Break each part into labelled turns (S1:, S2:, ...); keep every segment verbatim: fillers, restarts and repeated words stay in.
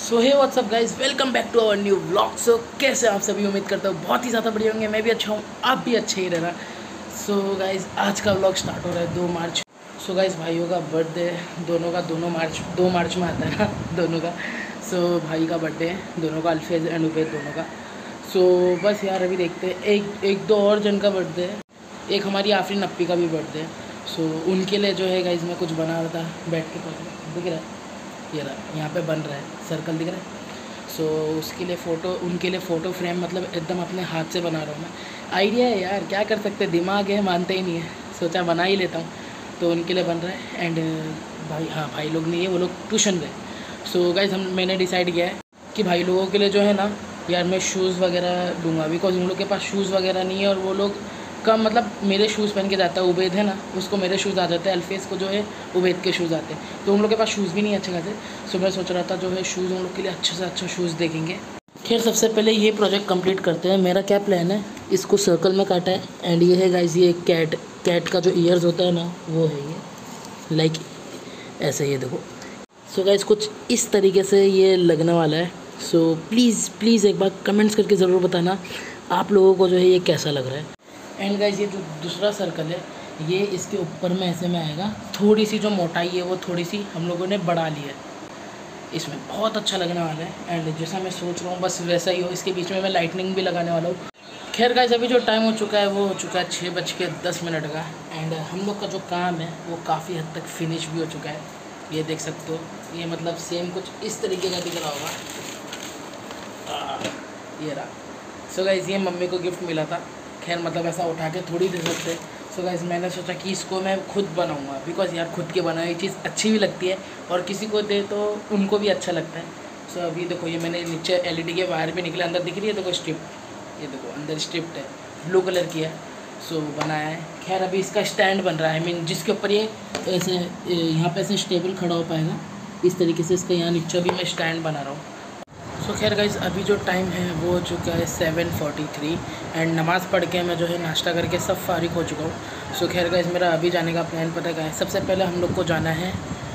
S1: So hey what's up guys, welcome back to our new vlog. So कैसे आप सभी, उम्मीद करता हूँ बहुत ही ज़्यादा बढ़िया होंगे। मैं भी अच्छा हूँ, आप भी अच्छे ही रहना। सो गाइज आज का व्लॉग स्टार्ट हो रहा है दो मार्च। सो गाइज भाइयों का बर्थडे दोनों का दोनों मार्च दो मार्च में आता है ना दोनों का। सो so, भाई का बर्थडे है दोनों का, अल्फेज एंड उबैद दोनों का। सो so, बस यार अभी देखते हैं, एक एक दो और जन का बर्थडे है, एक हमारी आफरीन अप्पी का भी बर्थडे है। सो so, उनके लिए जो है गाइज मैं कुछ बना रहा था बैठ के पास, दिख रहा है ये रहा, यहाँ पे बन रहा है, सर्कल दिख रहा है। सो so, उसके लिए फ़ोटो उनके लिए फ़ोटो फ्रेम मतलब एकदम अपने हाथ से बना रहा हूँ मैं। आइडिया है यार, क्या कर सकते, दिमाग है, मानते ही नहीं है, सोचा बना ही लेता हूँ। तो उनके लिए बन रहा है। एंड भाई हाँ भाई लोग नहीं है, वो लोग ट्यूशन गए। सो गाइज हम मैंने डिसाइड किया है कि भाई लोगों के लिए जो है ना यार मैं शूज़ वगैरह दूंगा, बिकॉज उन लोग के पास शूज़ वगैरह नहीं है और वो लोग कम मतलब मेरे शूज़ पहन के जाता है। उबैद है ना, उसको मेरे शूज़ आ जाते हैं, अल्फेज को जो है उबैद के शूज़ आते हैं, तो उन लोग के पास शूज़ भी नहीं अच्छे खासे। सो मैं सोच रहा था जो है शूज़ उन लोग के लिए अच्छे से अच्छा शूज़ देखेंगे। खैर सबसे पहले ये प्रोजेक्ट कंप्लीट करते हैं। मेरा क्या प्लान है, इसको सर्कल में काटा है एंड ये है गाइस, ये कैट कैट का जो ईयर्स होता है ना वो है ये, लाइक ऐसे, ये देखो। सो गाइस कुछ इस तरीके से ये लगने वाला है। सो प्लीज़ प्लीज़ एक बार कमेंट्स करके ज़रूर बताना आप लोगों को जो है ये कैसा लग रहा है। एंड गाइस ये जो दूसरा सर्कल है ये इसके ऊपर में ऐसे में आएगा, थोड़ी सी जो मोटाई है वो थोड़ी सी हम लोगों ने बढ़ा ली है, इसमें बहुत अच्छा लगने वाला है। एंड जैसा मैं सोच रहा हूँ बस वैसा ही हो, इसके बीच में मैं लाइटनिंग भी लगाने वाला हूँ। खैर गाइस अभी जो टाइम हो चुका है वो हो चुका है छः बज के दस मिनट का। एंड हम लोग का जो काम है वो काफ़ी हद तक फिनिश भी हो चुका है, ये देख सकते हो। ये मतलब सेम कुछ इस तरीके का दिख रहा होगा, ये रहा। सो गाइस ये मम्मी को गिफ्ट मिला था, खैर मतलब ऐसा उठा के थोड़ी दे सकते। सो गाइस मैंने सोचा कि इसको मैं खुद बनाऊंगा, बिकॉज यार खुद के बनाई हुई चीज़ अच्छी भी लगती है और किसी को दे तो उनको भी अच्छा लगता है। सो so, अभी देखो ये मैंने नीचे एलईडी के वायर भी निकले, अंदर दिख रही है देखो स्ट्रिप, ये देखो अंदर स्ट्रिप्ड है, ब्लू कलर की है। सो so, बनाया है। खैर अभी इसका स्टैंड बन रहा है, आई मीन जिसके ऊपर ये ऐसे यहाँ पे ऐसे स्टेबल खड़ा हो पाएगा, इस तरीके से इसका यहाँ नीचे भी मैं स्टैंड बना रहा हूँ। सो so, खैर गाइस अभी जो टाइम है वो हो चुका है सेवन फोर्टी थ्री एंड नमाज़ पढ़ के मैं जो है नाश्ता करके सब फारिग हो चुका हूँ। सो so, खैर गाइस मेरा अभी जाने का प्लान पता क्या है। सबसे पहले हम लोग को जाना है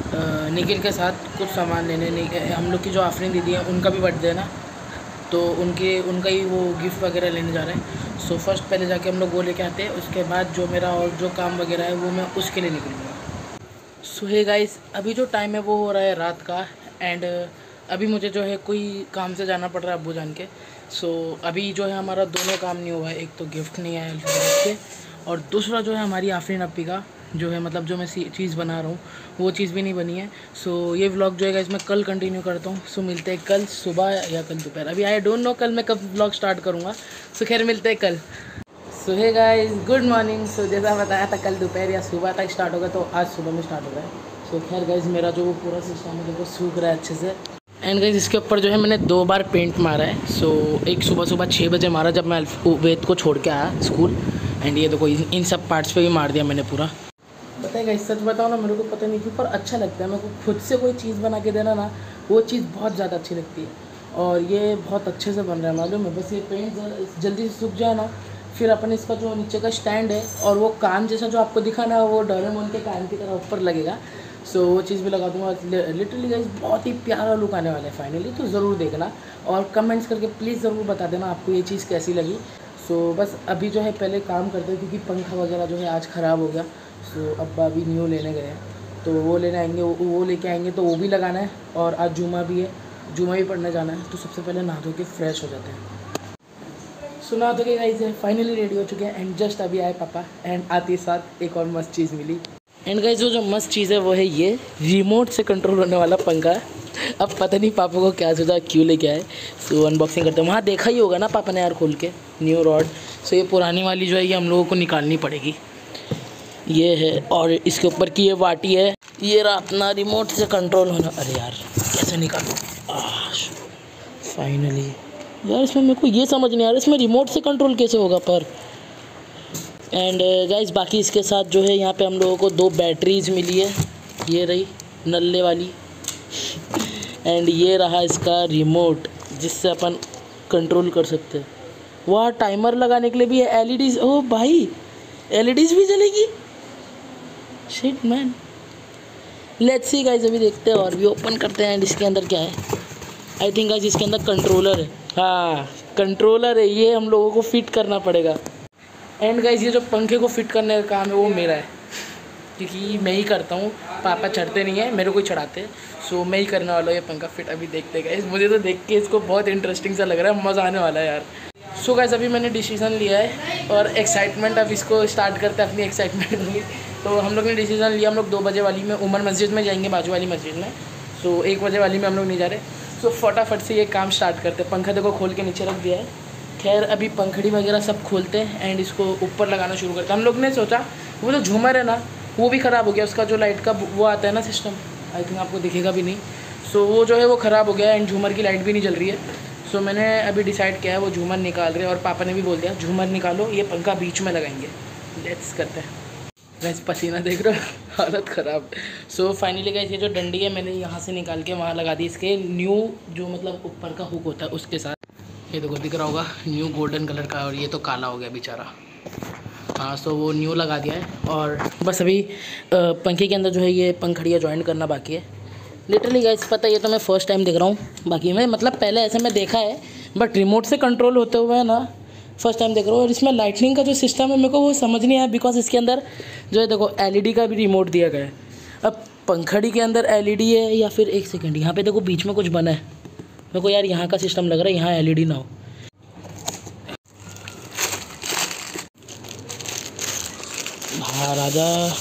S1: निखिल के साथ कुछ सामान लेने। हम लोग की जो आफरीन दीदी है उनका भी बर्थडे है ना, तो उनके उनका ही वो गिफ्ट वगैरह लेने जा रहे हैं। सो so, फर्स्ट पहले जाके हम लोग वो लेके आते हैं, उसके बाद जो मेरा और जो काम वगैरह है वो मैं उसके लिए निकलूँगा। सो हे गाइस अभी जो टाइम है वो हो रहा है रात का। एंड अभी मुझे जो है कोई काम से जाना पड़ रहा है अब्बू जान के। सो so, अभी जो है हमारा दोनों काम नहीं हुआ है, एक तो गिफ्ट नहीं आया अल्फेज के और दूसरा जो है हमारी आफरीन अप्पी का जो है मतलब जो मैं चीज़ बना रहा हूँ वो चीज़ भी नहीं बनी है। सो so, ये व्लॉग जो है गाइस मैं कल कंटिन्यू करता हूँ। सो so, मिलते हैं कल सुबह या कल दोपहर, अभी आई डोंट नो कल मैं कब व्लॉग स्टार्ट करूँगा। सो so, खैर मिलते हैं कल। So hey guys good morning. So जैसा बताया था कल दोपहर या सुबह तक स्टार्ट होगा, तो आज सुबह में स्टार्ट हो रहा है। सो so, खैर गाइस मेरा जो वो पूरा सिस्टम है वो सूख रहा है अच्छे से। एंड गाइस इसके ऊपर जो है मैंने दो बार पेंट मारा है। सो so, एक सुबह सुबह छः बजे मारा जब मैं उबैद को छोड़ के आया स्कूल। एंड ये देखो इन सब पार्ट्स पे भी मार दिया मैंने पूरा। पता है गाइस सच बताओ ना, मेरे को पता नहीं क्यों पर अच्छा लगता है, मेरे को खुद से कोई चीज़ बना के देना ना वो चीज़ बहुत ज़्यादा अच्छी लगती है। और ये बहुत अच्छे से बन रहा है मालूम है, बस ये पेंट जल्दी से सूख जाए ना, फिर अपन इसका जो नीचे का स्टैंड है और वो कान जैसा जो आपको दिखा ना वो डोरेमोन के कान की तरह ऊपर लगेगा। सो so, वो चीज़ भी लगा दूँगा। लिटरली गाइस बहुत ही प्यारा लुक आने वाला है फाइनली, तो ज़रूर देखना और कमेंट्स करके प्लीज़ ज़रूर बता देना आपको ये चीज़ कैसी लगी। सो so, बस अभी जो है पहले काम करते हैं क्योंकि पंखा वगैरह जो है आज ख़राब हो गया। सो so, अब्बा अभी न्यू लेने गए हैं, तो वो लेने आएंगे, वो, वो लेके आएंगे तो वो भी लगाना है। और आज जुमा भी है, जुमा भी पढ़ने जाना है, तो सबसे पहले नहा धो के फ्रेश हो जाते हैं। सो नहा धो के गाइस फाइनली रेडी हो चुके हैं एंड जस्ट अभी आए पापा एंड आते साथ एक और मस्त चीज़ मिली। एंड गाइस जो जो मस्त चीज़ है वो है ये रिमोट से कंट्रोल होने वाला पंखा। अब पता नहीं पापा को क्या सोचा क्यों लेके आए। सो अनबॉक्सिंग करते हैं, वहाँ देखा ही होगा ना पापा ने यार खोल के न्यू रॉड। सो ये पुरानी वाली जो है ये हम लोगों को निकालनी पड़ेगी, ये है। और इसके ऊपर की ये वाटी है, ये रहा अपना रिमोट से कंट्रोल होना। अरे यार कैसे निकालूँ फाइनली यार, इसमें मेरे को ये समझ नहीं आ रहा इसमें रिमोट से कंट्रोल कैसे होगा पर। एंड गाइस बाकी इसके साथ जो है यहाँ पे हम लोगों को दो बैटरीज मिली है, ये रही नल्ले वाली एंड ये रहा इसका रिमोट जिससे अपन कंट्रोल कर सकते हैं। वहाँ टाइमर लगाने के लिए भी है, एलईडीज। ओ भाई एलईडीज भी जलेगी, shit man. Let's see guys अभी देखते हैं और भी ओपन करते हैं एंड इसके अंदर क्या है। आई थिंक गाइस इसके अंदर कंट्रोलर है। हाँ कंट्रोलर है, ये हम लोगों को फिट करना पड़ेगा। एंड गाइस ये जो पंखे को फिट करने का काम है वो मेरा है, क्योंकि मैं ही करता हूँ, पापा चढ़ते नहीं है, मेरे को ही चढ़ाते हैं। सो मैं ही करने वाला हूँ ये पंखा फिट। अभी देखते गाइस, मुझे तो देख के इसको बहुत इंटरेस्टिंग सा लग रहा है, मज़ा आने वाला है यार। सो गाइस अभी मैंने डिसीज़न लिया है और एक्साइटमेंट, अब इसको स्टार्ट करते हैं अपनी एक्साइटमेंट में। तो हम लोग ने डिसीज़न लिया, हम लोग दो बजे वाली में उमर मस्जिद में जाएंगे, बाजू वाली मस्जिद में। सो एक बजे वाली में हम लोग नहीं जा रहे। सो फटाफट से ये काम स्टार्ट करते हैं। पंखा देखो खोल के नीचे रख दिया है। खैर अभी पंखड़ी वगैरह सब खोलते हैं एंड इसको ऊपर लगाना शुरू करते हैं। हम लोग ने सोचा वो जो झूमर है ना वो भी ख़राब हो गया, उसका जो लाइट का वो आता है ना सिस्टम, आई थिंक आपको दिखेगा भी नहीं। सो वो जो है वो ख़राब हो गया एंड झूमर की लाइट भी नहीं जल रही है। सो मैंने अभी डिसाइड किया है वो झूमर निकाल रहे हैं, और पापा ने भी बोल दिया झूमर निकालो, ये पंखा बीच में लगाएंगे। लेट्स करते हैं। वैसे पसीना देख रहे हो, हालत ख़राब। सो फाइनली गाइस ये जो डंडी है मैंने यहाँ से निकाल के वहाँ लगा दी, इसके न्यू जो मतलब ऊपर का हुक होता है उसके साथ। ये देखो दिख रहा होगा न्यू गोल्डन कलर का, और ये तो काला हो गया बेचारा। हाँ सो वो न्यू लगा दिया है, और बस अभी पंखे के अंदर जो है ये पंखड़ियाँ ज्वाइन करना बाकी है। लिटरली गाइस पता है ये तो मैं फ़र्स्ट टाइम देख रहा हूँ, बाकी मैं मतलब पहले ऐसे मैं देखा है बट रिमोट से कंट्रोल होते हुए ना फर्स्ट टाइम देख रहा हूँ। और इसमें लाइटनिंग का जो सिस्टम है मेरे को वो समझ नहीं आया, बिकॉज इसके अंदर जो है देखो एलईडी का भी रिमोट दिया गया है। अब पंखड़ी के अंदर एलईडी है या फिर एक सेकंड, यहाँ पे देखो बीच में कुछ बना है, मेरे को यार यहाँ का सिस्टम लग रहा है यहाँ एलईडी ना हो। हाँ राजा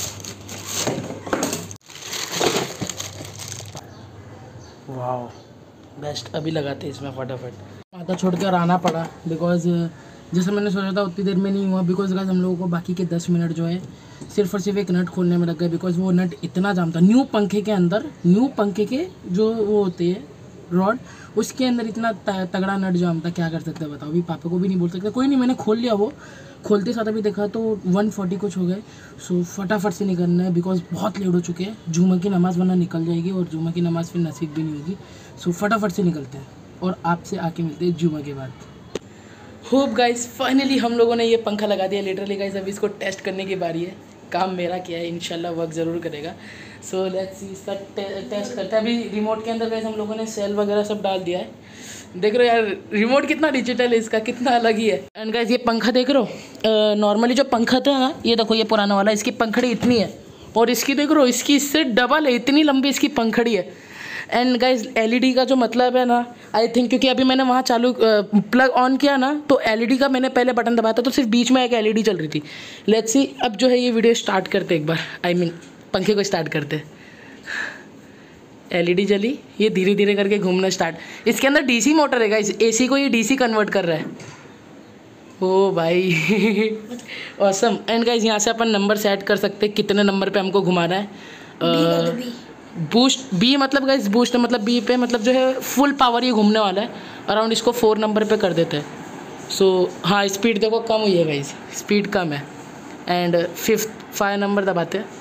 S1: वाह बेस्ट। अभी लगाते हैं इसमें फटाफट। आधा छोड़ कर आना पड़ा बिकॉज जैसे मैंने सोचा था उतनी देर में नहीं हुआ, बिकॉज गाइस हम लोगों को बाकी के दस मिनट जो है सिर्फ और सिर्फ एक नट खोलने में लग गए, बिकॉज वो नट इतना जाम था। न्यू पंखे के अंदर, न्यू पंखे के जो वो होते हैं रॉड, उसके अंदर इतना तगड़ा नट जाम था, क्या कर सकते हैं बताओ। अभी पापा को भी नहीं बोल सकते, कोई नहीं, मैंने खोल लिया। वो खोलते साथ अभी देखा तो वन फोर्टी कुछ हो गए। सो फटाफट से निकलना है बिकॉज बहुत लेट हो चुके हैं। जुम्मे की नमाज़ वरना निकल जाएगी और जुम्मे की नमाज़ फिर नसीब भी नहीं होगी। सो फटाफट से निकलते हैं और आपसे आके मिलते हैं जुम्मे के बाद। होप गाइस फाइनली हम लोगों ने ये पंखा लगा दिया। लिटरली गाइस अभी इसको टेस्ट करने की बारी है। काम मेरा किया है, इंशाल्लाह वर्क ज़रूर करेगा। सो लेट्स सी इसका टे, टेस्ट करते हैं। अभी रिमोट के अंदर गाइस हम लोगों ने सेल वगैरह सब डाल दिया है। देख रहे हो यार रिमोट कितना डिजिटल है, इसका कितना अलग ही है। एंड गाइस ये पंखा देख रहे हो, नॉर्मली जो पंखा था ना, ये देखो ये पुराना वाला, इसकी पंखड़ी इतनी है और इसकी देख रहे हो इसकी इससे डबल है, इतनी लंबी इसकी पंखड़ी है। एंड गाइस एलईडी का जो मतलब है ना, आई थिंक क्योंकि अभी मैंने वहाँ चालू प्लग ऑन किया ना तो एलईडी का मैंने पहले बटन दबाया था तो सिर्फ बीच में एक एलईडी चल रही थी। लेट्स सी अब जो है ये वीडियो स्टार्ट करते एक बार, आई I मीन mean, पंखे को स्टार्ट करते। एलईडी जली, ये धीरे धीरे करके घूमना स्टार्ट। इसके अंदर डीसी मोटर है गाइस, एसी को ये डीसी कन्वर्ट कर रहा है। ओ भाई ऑसम। एंड गाइस यहाँ से अपन नंबर सेट कर सकते हैं कितने नंबर पे हमको घुमाना है। बूस्ट बी मतलब गाइस बूस्ट है, मतलब बी पे मतलब जो है फुल पावर ये घूमने वाला है। अराउंड इसको फोर नंबर पे कर देते हैं। सो so, हाँ स्पीड देखो कम हुई है गाइस, स्पीड कम है। एंड फिफ्थ फाइव नंबर दबाते हैं,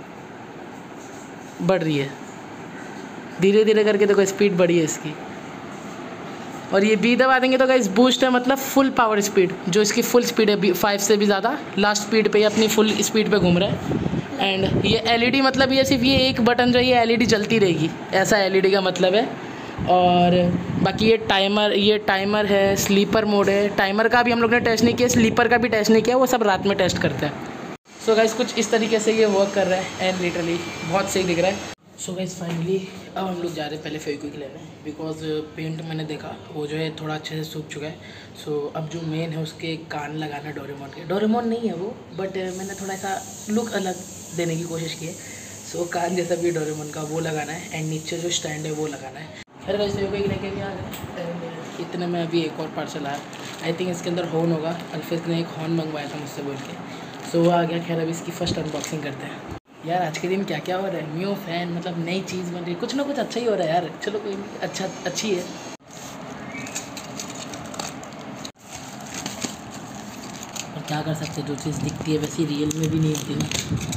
S1: बढ़ रही है धीरे धीरे करके, देखो स्पीड बढ़ी है इसकी। और ये बी दबा देंगे तो गाइस बूस्ट है मतलब फुल पावर स्पीड, जो इसकी फुल स्पीड है फाइव से भी ज़्यादा लास्ट स्पीड पे ये अपनी फुल स्पीड पे घूम रहा है। एंड ये एलईडी मतलब ये सिर्फ ये एक बटन जो है ये एलईडी जलती रहेगी, ऐसा एलईडी का मतलब है। और बाकी ये टाइमर, ये टाइमर है, स्लीपर मोड है। टाइमर का भी हम लोग ने टेस्ट नहीं किया, स्लीपर का भी टेस्ट नहीं किया, वो सब रात में टेस्ट करते हैं। सो so गाइस कुछ इस तरीके से ये वर्क कर रहा है एंड लिटरली बहुत सही दिख रहा है। सो गाइस फाइनली अब हम लोग जा रहे हैं पहले फेविक्विक लेने, बिकॉज पेंट मैंने देखा वो जो है थोड़ा अच्छे से सूख चुका है। सो so, अब जो मेन है उसके कान लगाना डोरेमोन के, डोरेमोन नहीं है वो बट मैंने थोड़ा सा लुक अलग देने की कोशिश की है। सो so, कान जैसा भी डोरेमोन का वो लगाना है एंड नीचे जो स्टैंड है वो लगाना है। फिर गाइस फेविक्विक लेके भी आ गए एंड इतने में अभी एक और पार्सल आया। आई थिंक इसके अंदर हॉर्न होगा, अल्फेज ने एक हॉर्न मंगवाया था मुझसे बोल के। सो so, वो आ गया। खैर अभी इसकी फर्स्ट अनबॉक्सिंग करते हैं। यार आज के दिन क्या क्या हो रहा है, न्यू फैन मतलब नई चीज़ बन रही है, कुछ ना कुछ अच्छा ही हो रहा है यार। चलो कोई अच्छा अच्छी है। और क्या कर सकते हैं, जो चीज़ दिखती है वैसी रियल में भी नहीं होती ना।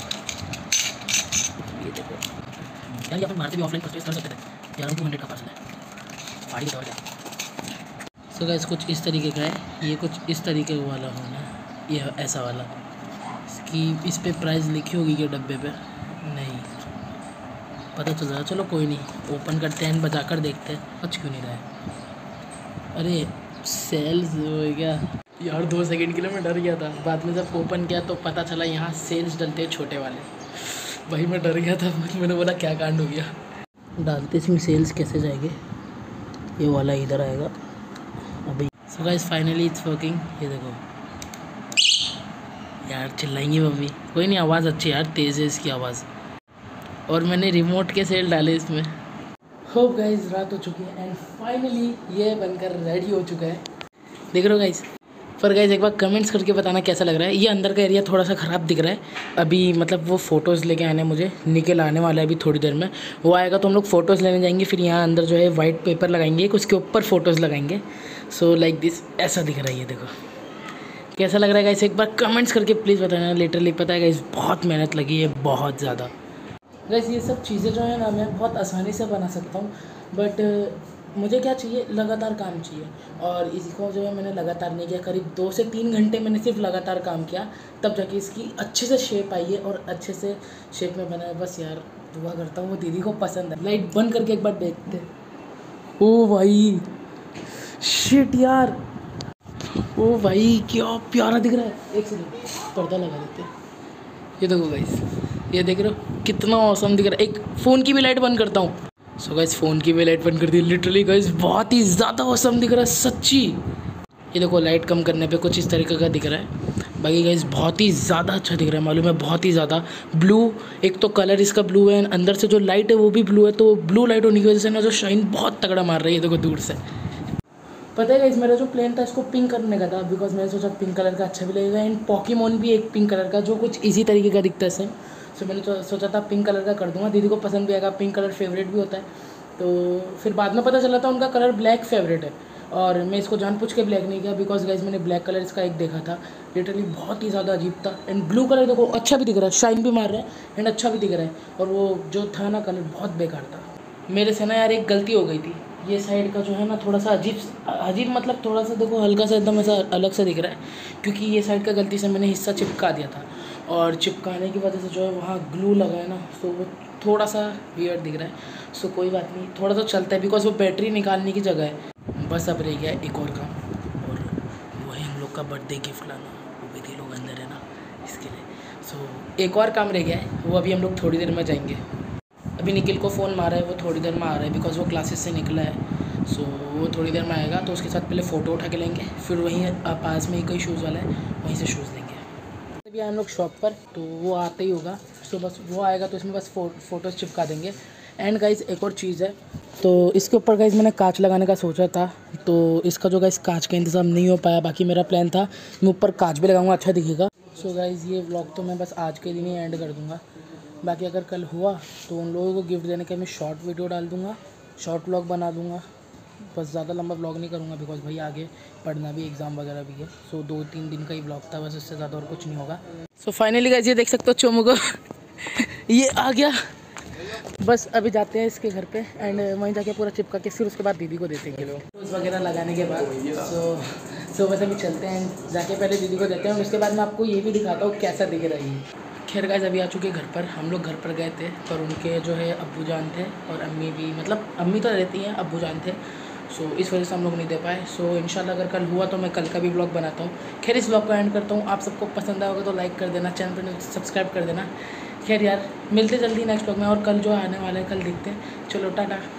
S1: ये देखो यार, ये अपन बाहर से भी ऑफलाइन परचेज कर सकते थे यार। टू हंड्रेड का पार्सल है, फाड़ी बताओ क्या। सो गाइस कुछ इस तरीके का है, ये कुछ इस तरीके वाला होना, ये ऐसा वाला कि इस पे प्राइस लिखी होगी क्या डब्बे पे, नहीं पता चल रहा है। चलो कोई नहीं, ओपन करते हैं, बजा कर देखते हैं। बच क्यों नहीं रहा है? अरे सेल्स हो गया यार, दो सेकंड के लिए मैं डर गया था। बाद में जब ओपन किया तो पता चला यहाँ सेल्स डलते हैं छोटे वाले। वही मैं डर गया था, मैंने बोला क्या कांड हो गया। डालते इसमें सेल्स कैसे जाएंगे? ये वाला इधर आएगा अभी। So guys finally it's working. ये देखो यार, चिल्लाएंगी मम्मी। कोई नहीं, आवाज़ अच्छी यार, तेज़ है इसकी आवाज़। और मैंने रिमोट के सेल डाले इसमें। होप गाइस रात हो चुकी है एंड फाइनली ये बनकर रेडी हो चुका है। देख रहे हो गाइस? पर गाइस एक बार कमेंट्स करके बताना कैसा लग रहा है। ये अंदर का एरिया थोड़ा सा ख़राब दिख रहा है अभी, मतलब वो फ़ोटोज़ लेके आने, मुझे निकल आने वाला है अभी थोड़ी देर में। वो आएगा तो हम लोग फ़ोटोज़ लेने जाएंगे, फिर यहाँ अंदर जो है वाइट पेपर लगाएंगे, उसके ऊपर फ़ोटोज़ लगाएंगे। सो लाइक दिस, ऐसा दिख रहा है। ये देखो कैसा लग रहा है गाइस, एक बार कमेंट्स करके प्लीज़ बताना। लिटरली पता है गाइस, बहुत मेहनत लगी है, बहुत ज़्यादा। गाइस ये सब चीज़ें जो है ना, मैं बहुत आसानी से बना सकता हूँ, बट मुझे क्या चाहिए, लगातार काम चाहिए। और इसको जो है मैंने लगातार नहीं किया, करीब दो से तीन घंटे मैंने सिर्फ लगातार काम किया, तब जाके इसकी अच्छे से शेप आई है और अच्छे से शेप में बना है। बस यार दुआ करता हूँ वो दीदी को पसंद है। लाइट बंद करके एक बार देखते। ओ भाई शिट यार, ओ भाई क्या प्यारा दिख रहा है। एक सेकंड पर्दा लगा देते। ये देखो गाइस, ये देख रहे हो कितना औसम दिख रहा है। एक फ़ोन की भी लाइट बंद करता हूँ। सो गाइस फ़ोन की भी लाइट बंद कर दी। लिटरली गाइस बहुत ही ज़्यादा औसम दिख रहा है सच्ची। ये देखो लाइट कम करने पे कुछ इस तरीके का दिख रहा है। बाकी गाइस बहुत ही ज़्यादा अच्छा दिख रहा है, मालूम है, बहुत ही ज़्यादा ब्लू। एक तो कलर इसका ब्लू है, अंदर से जो लाइट है वो भी ब्लू है, तो ब्लू लाइट होने की वजह से ना जो शाइन बहुत तगड़ा मार रही है। देखो दूर से। पता है गाइस, मेरा जो प्लान था इसको पिंक करने का था, बिकॉज मैंने सोचा पिंक कलर का अच्छा भी लगेगा। एंड पॉकीमोन भी एक पिंक कलर का जो कुछ इसी तरीके का दिखता है सेम। सो मैंने सोचा था पिंक कलर का कर दूंगा, दीदी को पसंद भी आएगा, पिंक कलर फेवरेट भी होता है। तो फिर बाद में पता चला था उनका कलर ब्लैक फेवरेट है, और मैं इसको जानबूझ के ब्लैक नहीं किया, बिकॉज गाइस मैंने ब्लैक कलर इसका एक देखा था, लिटरली बहुत ही ज़्यादा अजीब था। एंड ब्लू कलर देखो अच्छा भी दिख रहा है, शाइन भी मार रहा है एंड अच्छा भी दिख रहा है। और वो जो था ना कलर बहुत बेकार था। मेरे से ना यार एक गलती हो गई थी, ये साइड का जो है ना थोड़ा सा अजीब अजीब मतलब थोड़ा सा देखो हल्का सा एकदम ऐसा अलग सा दिख रहा है, क्योंकि ये साइड का गलती से मैंने हिस्सा चिपका दिया था, और चिपकाने की वजह से जो है वहाँ ग्लू लगा है ना, तो वो थोड़ा सा वियर्ड दिख रहा है। सो कोई बात नहीं, थोड़ा सा चलता है, बिकॉज वो बैटरी निकालने की जगह है। बस अब रह गया एक और काम, और वही हम लोग का बर्थडे गिफ्ट लाना। वो भी लोग अंदर है ना, इसके लिए। सो एक और काम रह गया है, वो अभी हम लोग थोड़ी देर में जाएंगे। अभी निखिल को फ़ोन मारा है, वो थोड़ी देर में आ रहा है, बिकॉज वो क्लासेस से निकला है। सो वो थोड़ी देर में आएगा, तो उसके साथ पहले फ़ोटो उठा के लेंगे, फिर वहीं पास में ही कोई शूज़ वाला है, वहीं से शूज़ लेंगे। अभी हम लोग शॉप पर, तो वो आते ही होगा। सो बस वो आएगा तो इसमें बस फ़ोटोज़ चिपका देंगे। एंड गाइज़ एक और चीज़ है, तो इसके ऊपर गाइज़ मैंने कांच लगाने का सोचा था, तो इसका जो गाइज़ कांच का इंतज़ाम नहीं हो पाया। बाकी मेरा प्लान था मैं ऊपर कांच भी लगाऊंगा, अच्छा दिखेगा। सो गाइज़ ये व्लॉग तो मैं बस आज के दिन ही एंड कर दूँगा। बाकी अगर कल हुआ तो उन लोगों को गिफ्ट देने के मैं शॉर्ट वीडियो डाल दूँगा, शॉर्ट व्लॉग बना दूँगा। बस ज़्यादा लंबा व्लॉग नहीं करूँगा, बिकॉज भाई आगे पढ़ना भी, एग्ज़ाम वगैरह भी है। सो दो तीन दिन का ही व्लॉग था बस, उससे ज़्यादा और कुछ नहीं होगा। सो फाइनली गाइस ये देख सकते हो चोमू को ये आ गया। बस अभी जाते हैं इसके घर पे, एंड वहीं जाके पूरा चिपका के फिर उसके बाद दीदी को देते हैं रोज़ वगैरह लगाने के बाद। सो सो बस अभी चलते हैं, जाके पहले दीदी को देते हैं, उसके बाद मैं आपको ये भी दिखाता हूँ कैसा दिख रहा है ये। खैर गाइस अभी आ चुके घर पर। हम लोग घर पर गए थे, पर उनके जो है अब्बू जान थे और अम्मी भी, मतलब अम्मी तो रहती हैं, अब्बू जान थे। सो इस वजह से हम लोग नहीं दे पाए। सो इंशाल्लाह अगर कल हुआ तो मैं कल का भी व्लॉग बनाता हूँ। खैर इस व्लॉग को एंड करता हूँ। आप सबको पसंद आएगा तो लाइक कर देना, चैनल पर सब्सक्राइब कर देना। खैर यार मिलते जल्दी नेक्स्ट व्लॉग में, और कल जो आने वाला है कल दिखते हैं। चलो टाटा।